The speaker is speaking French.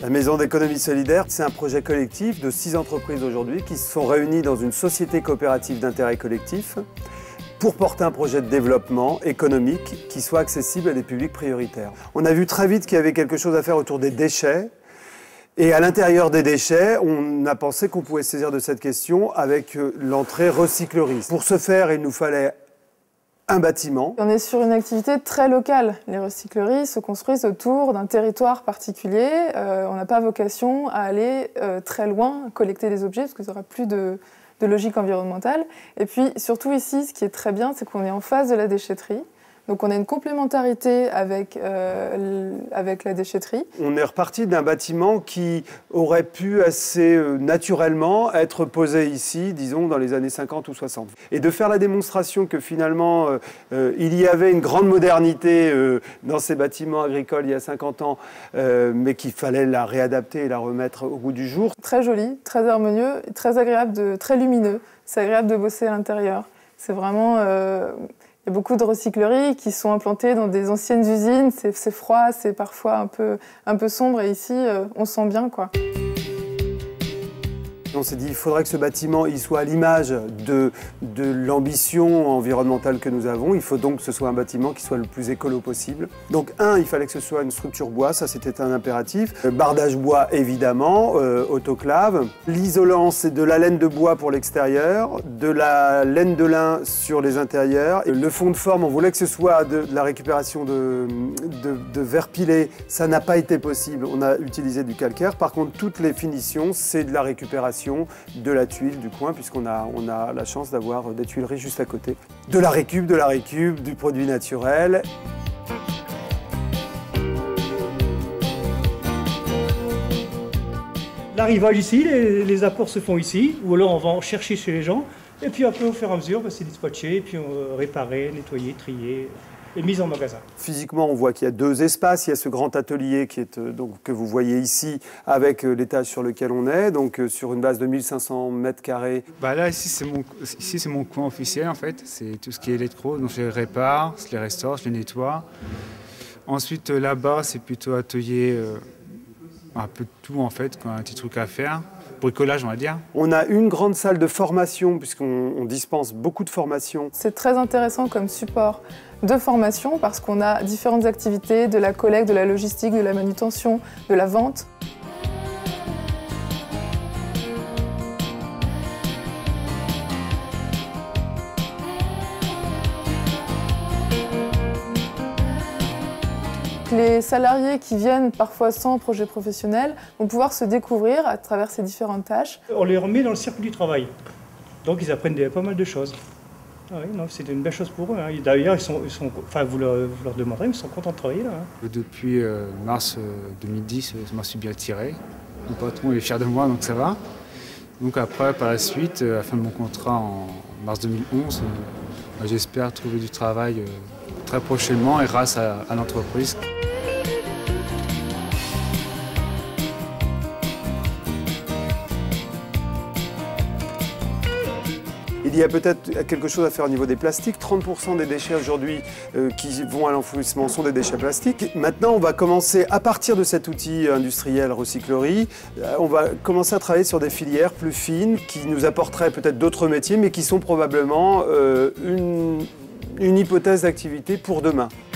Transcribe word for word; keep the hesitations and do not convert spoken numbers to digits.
La Maison d'économie solidaire, c'est un projet collectif de six entreprises aujourd'hui qui se sont réunies dans une société coopérative d'intérêt collectif pour porter un projet de développement économique qui soit accessible à des publics prioritaires. On a vu très vite qu'il y avait quelque chose à faire autour des déchets. Et à l'intérieur des déchets, on a pensé qu'on pouvait se saisir de cette question avec l'entrée recyclerie. Pour ce faire, il nous fallait un bâtiment. On est sur une activité très locale. Les recycleries se construisent autour d'un territoire particulier. Euh, on n'a pas vocation à aller euh, très loin, collecter des objets, parce que ça n'aura plus de, de logique environnementale. Et puis, surtout ici, ce qui est très bien, c'est qu'on est en face de la déchetterie. Donc on a une complémentarité avec, euh, avec la déchetterie. On est reparti d'un bâtiment qui aurait pu assez euh, naturellement être posé ici, disons, dans les années cinquante ou soixante. Et de faire la démonstration que finalement, euh, euh, il y avait une grande modernité euh, dans ces bâtiments agricoles il y a cinquante ans, euh, mais qu'il fallait la réadapter et la remettre au goût du jour. Très joli, très harmonieux, très agréable, de, très lumineux. C'est agréable de bosser à l'intérieur. C'est vraiment... Euh, Il y a beaucoup de recycleries qui sont implantées dans des anciennes usines, c'est froid, c'est parfois un peu, un peu sombre, et ici, euh, on sent bien, quoi. On s'est dit qu'il faudrait que ce bâtiment il soit à l'image de, de l'ambition environnementale que nous avons. Il faut donc que ce soit un bâtiment qui soit le plus écolo possible. Donc un, il fallait que ce soit une structure bois, ça c'était un impératif. Euh, bardage bois évidemment, euh, autoclave. L'isolant, c'est de la laine de bois pour l'extérieur, de la laine de lin sur les intérieurs. Et le fond de forme, on voulait que ce soit de, de la récupération de, de, de verre pilé. Ça n'a pas été possible, on a utilisé du calcaire. Par contre, toutes les finitions, c'est de la récupération de la tuile du coin, puisqu'on a, on a la chance d'avoir des tuileries juste à côté. De la récup, de la récup, du produit naturel. L'arrivage ici, les, les apports se font ici, ou alors on va en chercher chez les gens, et puis après au fur et à mesure, bah, c'est dispatché, et puis on réparer, nettoyer, trier, et mise en magasin. Physiquement, on voit qu'il y a deux espaces. Il y a ce grand atelier qui est, euh, donc, que vous voyez ici avec euh, l'étage sur lequel on est, donc euh, sur une base de mille cinq cents mètres carrés. Bah là, ici, c'est mon, ici, c'est mon coin officiel en fait. C'est tout ce qui est électro, donc je les répare, je les restaure, je les nettoie. Ensuite, euh, là-bas, c'est plutôt atelier, euh, un peu de tout en fait, quoi, un petit truc à faire. Bricolage, on va dire. On a une grande salle de formation, puisqu'on on dispense beaucoup de formations. C'est très intéressant comme support de formation parce qu'on a différentes activités, de la collecte, de la logistique, de la manutention, de la vente. Les salariés qui viennent parfois sans projet professionnel vont pouvoir se découvrir à travers ces différentes tâches. On les remet dans le circuit du travail, donc ils apprennent des, pas mal de choses. Ah oui, c'est une belle chose pour eux. Hein. D'ailleurs, ils sont, ils sont, enfin, vous, leur, vous leur demanderez, ils sont contents de travailler là. Hein. Depuis euh, mars euh, deux mille dix, je m'en suis bien tiré. Mon patron est fier de moi, donc ça va. Donc après, par la suite, à la fin de mon contrat en mars deux mille onze, euh, j'espère trouver du travail euh, très prochainement et grâce à, à l'entreprise. Il y a peut-être quelque chose à faire au niveau des plastiques. trente pour cent des déchets aujourd'hui euh, qui vont à l'enfouissement sont des déchets plastiques. Maintenant, on va commencer, à partir de cet outil industriel recyclerie, euh, on va commencer à travailler sur des filières plus fines qui nous apporteraient peut-être d'autres métiers, mais qui sont probablement euh, une, une hypothèse d'activité pour demain.